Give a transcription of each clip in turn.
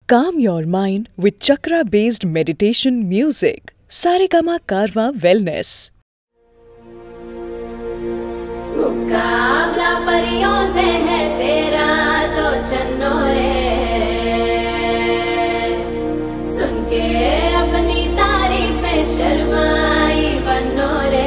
Calm your mind with chakra-based meditation music. Saregama Karwa Wellness. मुकाबला परियों से है तेरा तो चन्नो रे, सुन के अपनी तारीफें शर्माई बनो रे।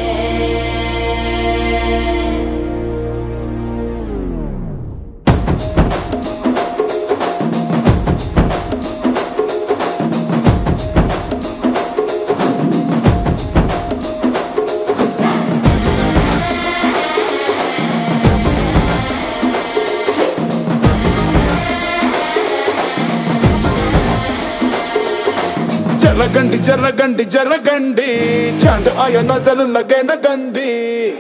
जरगंडी जरगंडी जरगंडी चांद आया नजर लगे न गंदी।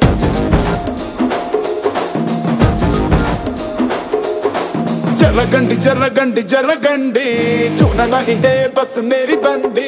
जरगंडी जरगंडी जरगंडी छूना नहीं है बस मेरी बंदी।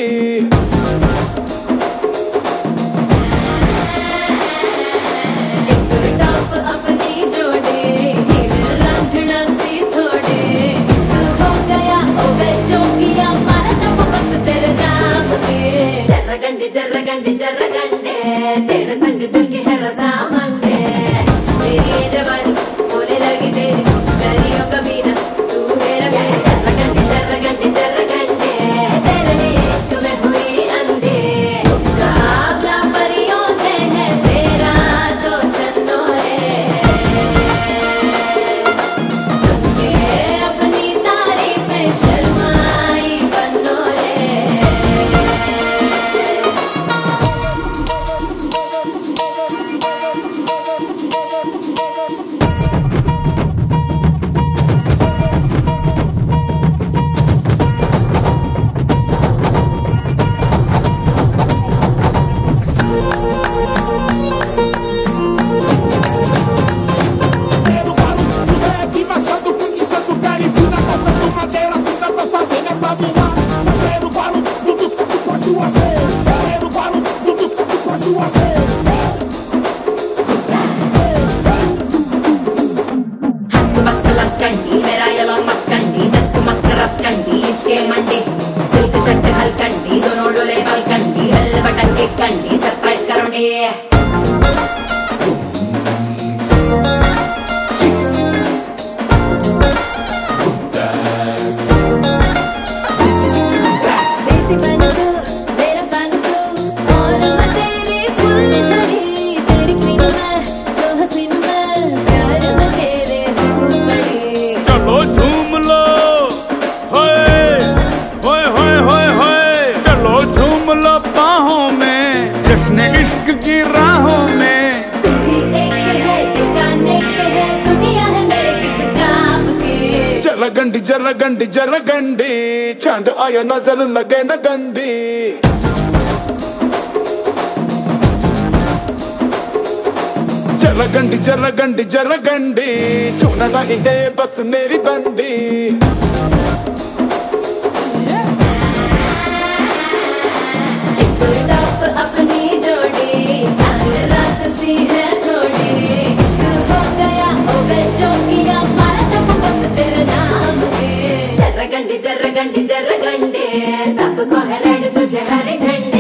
जरगंडी जरगंडी जरगंडे तेरे संग दिल की है रज़ामंदे। तेरी जवानी होने लगी तेरी करियो कभी ना तू मेरा है। जरगंडी जरगंडी जरगंडे तेरे लिए इश्क में हुई अंधे। मुकाबला परियों से है तेरा तो चन्नो रे, सुन के अपनी तारीफें शर्माई बनो रे। मेरा ये लॉन्ग मस्कंडी जस्क मस्क रसकंडी इश्के मंडी सिल्क शर्ट हलकंडी दोनों डोले बलकंडी बेल बटन की कंडी सरप्राइज करोगे। इश्क की राहों में तू ही एक है ठिकाने के है दुनिया है मेरे किस काम के। जरगंडी जरगंडी जरगंडी चांद आया नजर लगे न गंदी। जरगंडी जरगंडी जरगंडी छूना नहीं है बस मेरी बंदी। अपनी जोड़ी चांद रात सी है थोड़ी, इश्क हो गया हो गए जो किया माला जब बस तेरे नाम के। जरगंडी जरगंडी जरगंडे सबको है रेड तुझे हरे झंडे।